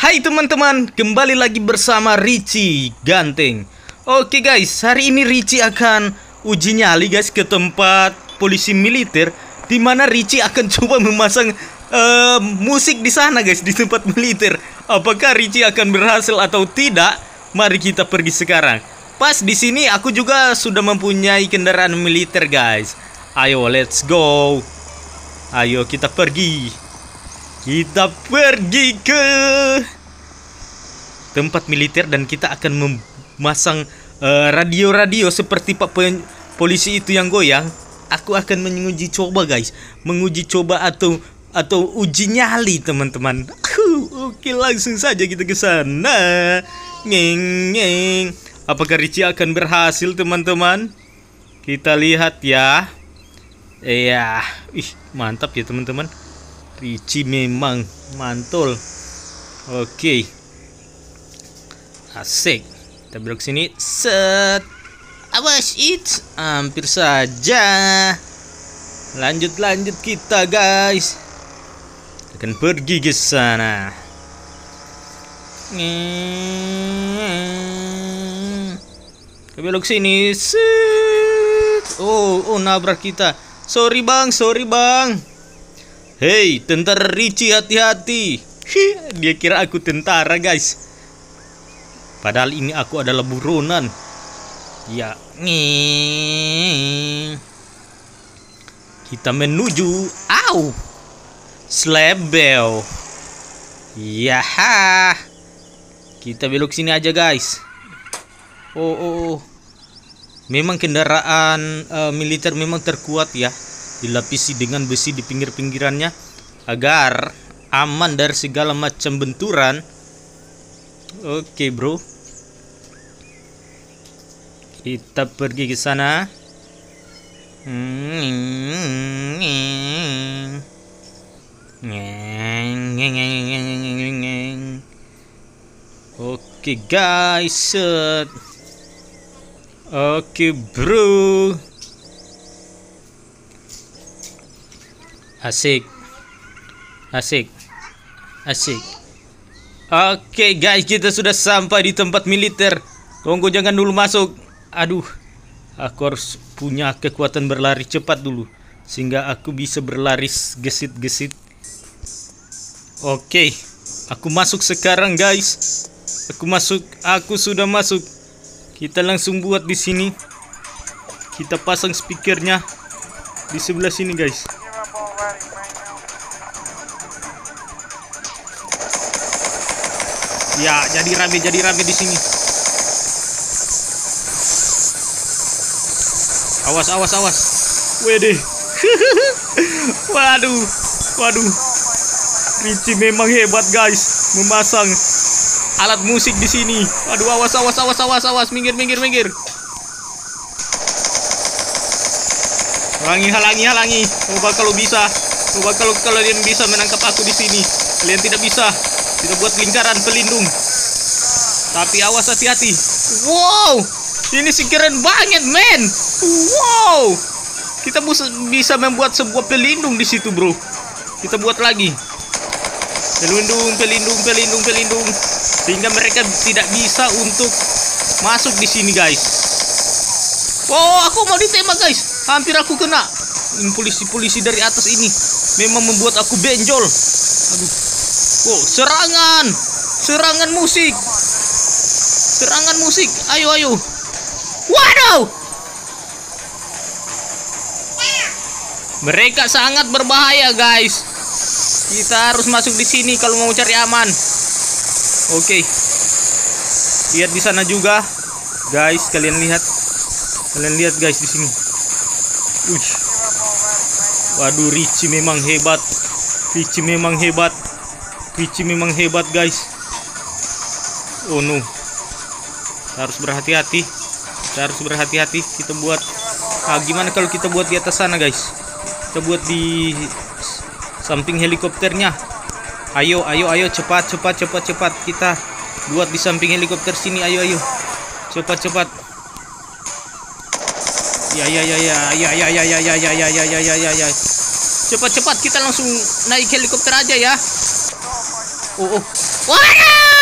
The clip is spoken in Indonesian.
Hai teman-teman, kembali lagi bersama Richie Ganteng. Oke guys, hari ini Richie akan uji nyali guys ke tempat polisi militer, di mana Richie akan coba memasang musik di sana guys, di tempat militer. Apakah Richie akan berhasil atau tidak? Mari kita pergi sekarang. Pas di sini aku juga sudah mempunyai kendaraan militer guys. Ayo let's go. Ayo kita pergi. Kita pergi ke tempat militer dan kita akan memasang radio-radio seperti pak polisi itu yang goyang. Aku akan menguji coba guys, menguji coba atau uji nyali teman-teman. Oke, langsung saja kita ke sana. Ngeng. Apakah Richie akan berhasil teman-teman? Kita lihat ya. Iya, mantap ya teman-teman. Richie memang mantul. Oke. Asik. Kita belok sini. Set. Awas it. Hampir saja. Lanjut kita guys. Kita akan pergi ke sana. Kita belok sini. Set. Oh, nabrak kita. Sorry bang. Hei, tentara Richie, hati-hati. Dia kira aku tentara guys. Padahal ini aku adalah buronan. Ya. Kita menuju Slebel. Ya. Kita belok sini aja guys. Oh. Memang kendaraan militer memang terkuat ya. Dilapisi dengan besi di pinggir-pinggirannya agar aman dari segala macam benturan. Oke bro, kita pergi ke sana. Oke guys, oke bro. Asik. Oke guys, kita sudah sampai di tempat militer. Tunggu, jangan dulu masuk. Aduh, aku harus punya kekuatan berlari cepat dulu, sehingga aku bisa berlari gesit-gesit. Oke, aku masuk sekarang guys. Aku sudah masuk. Kita langsung buat di sini. Kita pasang speakernya di sebelah sini guys. Ya, jadi rame di sini. Awas. Wede. Waduh. Richie memang hebat guys, memasang alat musik di sini. Waduh, awas. Minggir. Halangi. Coba kalau kalian bisa menangkap aku di sini. Kalian tidak bisa. Kita buat lingkaran pelindung. Tapi awas, hati-hati. Wow, ini sih keren banget, men. Wow, kita bisa membuat sebuah pelindung di situ, bro. Kita buat lagi. Pelindung. Sehingga mereka tidak bisa untuk masuk di sini, guys. Wow, aku mau ditembak, guys. Hampir aku kena. Polisi dari atas ini memang membuat aku benjol. Aduh. Oh, serangan musik. Ayo. Waduh. Mereka sangat berbahaya, guys. Kita harus masuk di sini kalau mau cari aman. Oke. Lihat di sana juga, guys. Kalian lihat guys di sini. Waduh, Richie memang hebat. Richie memang hebat guys. Oh no. Kita harus berhati-hati. Kita buat gimana kalau kita buat di atas sana guys? Kita buat di samping helikopternya. Ayo cepat. Kita buat di samping helikopter sini. Ayo. Cepat. Ya. Cepat kita langsung naik helikopter aja ya. Oh. Waduh!